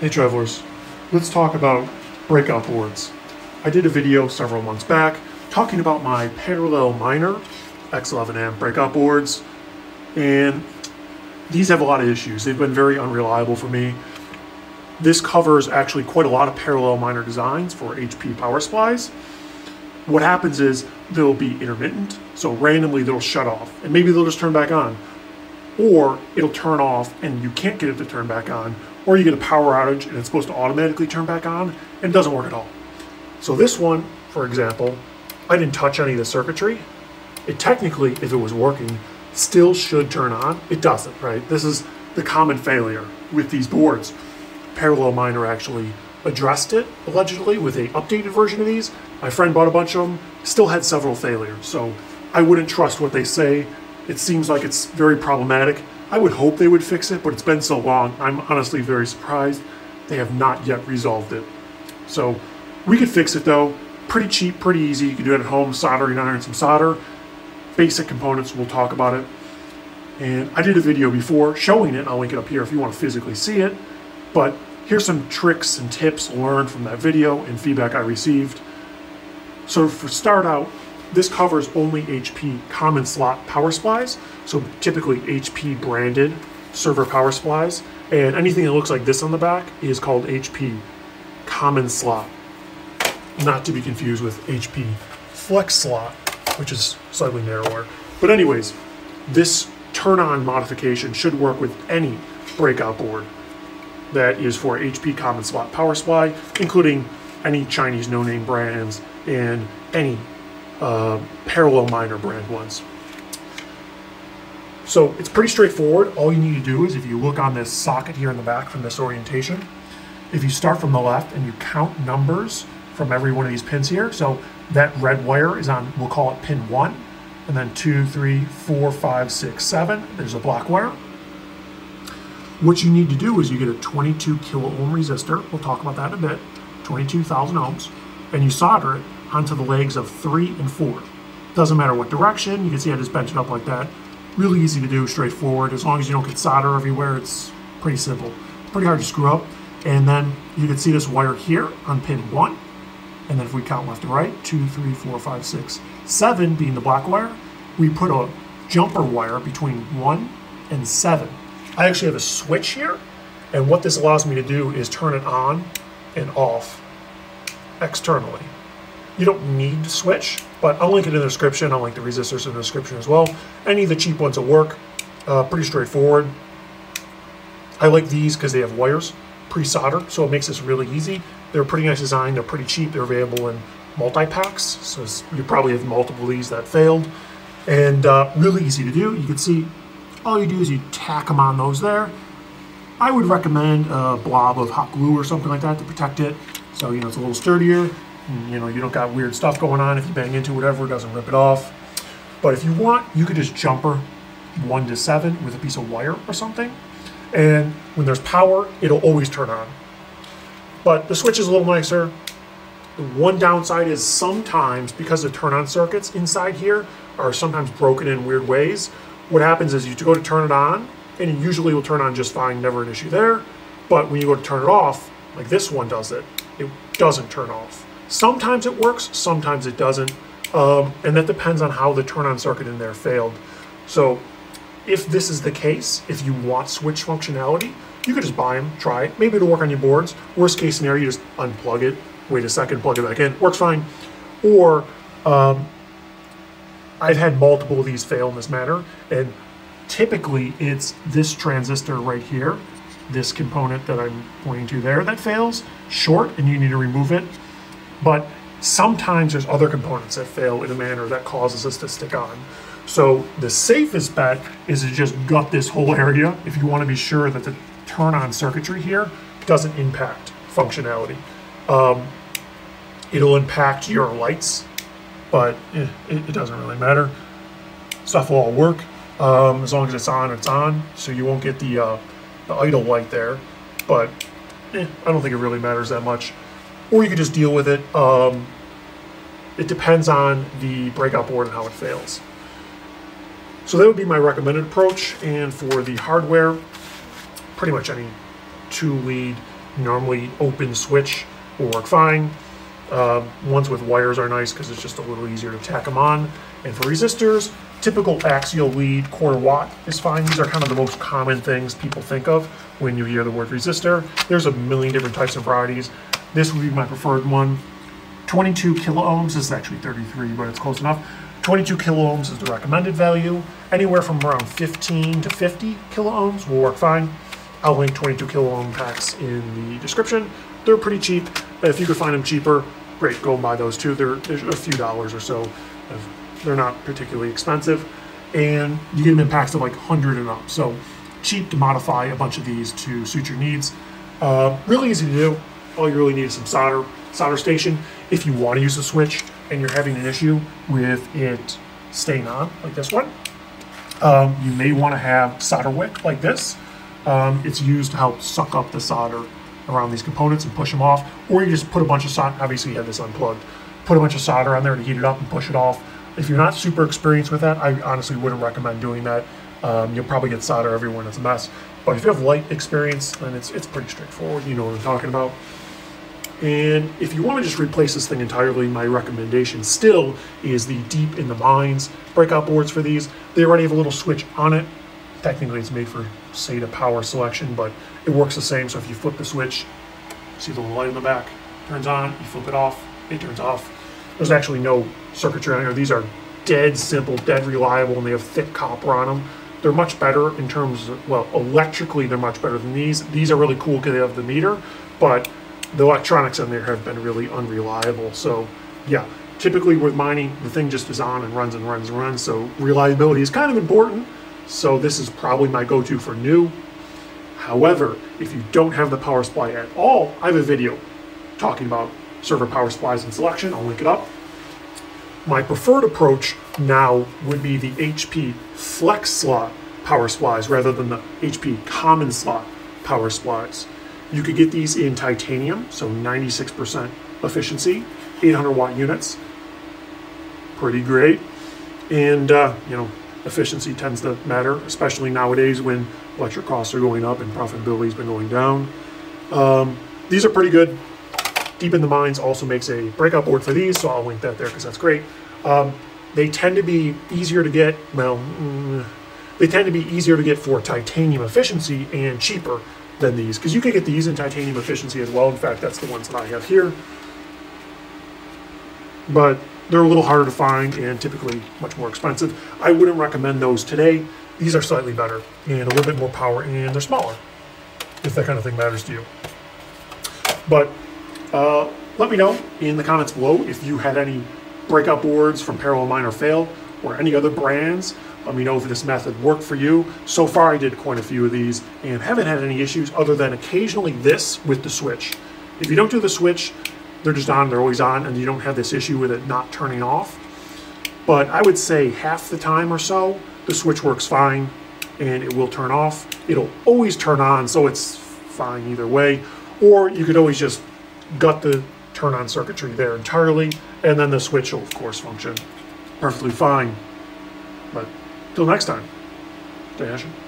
Hey travelers, let's talk about breakout boards. I did a video several months back talking about my parallel miner X11M breakout boards, and these have a lot of issues. They've been very unreliable for me. This covers actually quite a lot of parallel miner designs for HP power supplies. What happens is they'll be intermittent, so randomly they'll shut off, and maybe they'll just turn back on. Or it'll turn off and you can't get it to turn back on, or you get a power outage and it's supposed to automatically turn back on and it doesn't work at all. So this one, for example, I didn't touch any of the circuitry. It technically, if it was working, still should turn on. It doesn't, right? This is the common failure with these boards. Parallel Miner actually addressed it, allegedly, with an updated version of these. My friend bought a bunch of them, still had several failures. So I wouldn't trust what they say. It seems like it's very problematic. I would hope they would fix it, but it's been so long, I'm honestly very surprised they have not yet resolved it. So we could fix it though. Pretty cheap, pretty easy. You can do it at home, soldering iron, some solder. Basic components, we'll talk about it. And I did a video before showing it. I'll link it up here if you want to physically see it. But here's some tricks and tips learned from that video and feedback I received. So for start out, this covers only HP common slot power supplies, so typically HP branded server power supplies, and anything that looks like this on the back is called HP common slot, not to be confused with HP flex slot, which is slightly narrower. But anyways, this turn-on modification should work with any breakout board that is for HP common slot power supply, including any Chinese no-name brands and any parallel miner brand ones. So it's pretty straightforward. All you need to do is, if you look on this socket here in the back from this orientation, if you start from the left and you count numbers from every one of these pins here, so that red wire is on, we'll call it pin 1, and then 2, 3, 4, 5, 6, 7, there's a black wire. What you need to do is you get a 22 kilo ohm resistor, we'll talk about that in a bit, 22,000 ohms, and you solder it onto the legs of 3 and 4. Doesn't matter what direction, you can see I just bent it up like that. Really easy to do, straightforward. As long as you don't get solder everywhere, it's pretty simple. Pretty hard to screw up. And then you can see this wire here on pin 1. And then if we count left to right, 2, 3, 4, 5, 6, 7 being the black wire, we put a jumper wire between 1 and 7. I actually have a switch here, and what this allows me to do is turn it on and off externally. You don't need to switch, but I'll link it in the description. I'll link the resistors in the description as well. Any of the cheap ones will work. Pretty straightforward. I like these because they have wires pre-soldered, so it makes this really easy. They're a pretty nice design. They're pretty cheap. They're available in multi-packs, so you probably have multiple of these that failed. And really easy to do. You can see all you do is you tack them on those there. I would recommend a blob of hot glue or something like that to protect it, so it's a little sturdier. You don't got weird stuff going on. If you bang into whatever, it doesn't rip it off. But if you want, you could just jumper 1 to 7 with a piece of wire or something. And when there's power, it'll always turn on. But the switch is a little nicer. The one downside is sometimes, because the turn-on circuits inside here are sometimes broken in weird ways, what happens is you go to turn it on, and it usually will turn on just fine, never an issue there. But when you go to turn it off, like this one does it doesn't turn off. Sometimes it works, sometimes it doesn't, and that depends on how the turn-on circuit in there failed. So if this is the case, if you want switch functionality, you could just buy them, try it. Maybe it'll work on your boards. Worst case scenario, you just unplug it, wait a second, plug it back in, works fine. Or I've had multiple of these fail in this manner, and typically it's this transistor right here, this component that I'm pointing to there, that fails, short, and you need to remove it. But sometimes there's other components that fail in a manner that causes this to stick on. So the safest bet is to just gut this whole area if you want to be sure that the turn-on circuitry here doesn't impact functionality. It'll impact your lights, but it doesn't really matter. Stuff will all work. As long as it's on, so you won't get the idle light there. But I don't think it really matters that much. Or you could just deal with it. It depends on the breakout board and how it fails. So that would be my recommended approach. And for the hardware, pretty much any 2-lead Normally open switch will work fine. Ones with wires are nice because it's just a little easier to tack them on. And for resistors, typical axial lead, quarter watt is fine. These are kind of the most common things people think of when you hear the word resistor. There's a million different types of varieties. This would be my preferred one. 22 kilo ohms, this is actually 33, but it's close enough. 22 kilo ohms is the recommended value. Anywhere from around 15 to 50 kilo ohms will work fine. I'll link 22 kilo ohm packs in the description. They're pretty cheap. If you could find them cheaper, great, go and buy those too. They're a few dollars or so. They're not particularly expensive. And you get them in packs of like 100 and up. So cheap to modify a bunch of these to suit your needs. Really easy to do. All you really need is some solder station. If you want to use a switch and you're having an issue with it staying on, like this one, you may want to have solder wick like this. It's used to help suck up the solder around these components and push them off, or you just put a bunch of solder, obviously you have this unplugged, put a bunch of solder on there to heat it up and push it off. If you're not super experienced with that, I honestly wouldn't recommend doing that. You'll probably get solder everywhere and it's a mess. But if you have light experience, then it's pretty straightforward. You know what I'm talking about. And if you want to just replace this thing entirely, my recommendation still is the Deep in the Mines breakout boards for these. They already have a little switch on it. Technically it's made for SATA power selection, but it works the same. So if you flip the switch, see the little light in the back, turns on, you flip it off, it turns off. There's actually no circuitry on here. These are dead simple, dead reliable, and they have thick copper on them. They're much better in terms of, well, electrically they're much better than these. These are really cool because they have the meter, but the electronics in there have been really unreliable. So yeah, typically with mining, the thing just is on and runs and runs and runs. So reliability is kind of important. So this is probably my go-to for new. However, if you don't have the power supply at all, I have a video talking about server power supplies and selection. I'll link it up. My preferred approach now would be the HP flex slot power supplies rather than the HP common slot power supplies. You could get these in titanium, so 96% efficiency, 800 watt units. Pretty great. And, you know, efficiency tends to matter, especially nowadays when electric costs are going up and profitability has been going down. These are pretty good. Deep in the Mines also makes a breakout board for these, so I'll link that there because that's great. They tend to be easier to get, well, they tend to be easier to get for titanium efficiency and cheaper than these, because you can get these in titanium efficiency as well. In fact, that's the ones that I have here. But they're a little harder to find and typically much more expensive. I wouldn't recommend those today. These are slightly better and a little bit more power, and they're smaller, if that kind of thing matters to you. But let me know in the comments below if you had any breakout boards from Parallel Mine or Fail or any other brands. Let me know if this method worked for you. So far I did quite a few of these and haven't had any issues other than occasionally this with the switch. If you don't do the switch, they're just on, they're always on, and you don't have this issue with it not turning off. But I would say half the time or so, the switch works fine and it will turn off. It'll always turn on, so it's fine either way. Or you could always just gut the turn on circuitry there entirely, and then the switch will of course function perfectly fine. But till next time, stay hashing.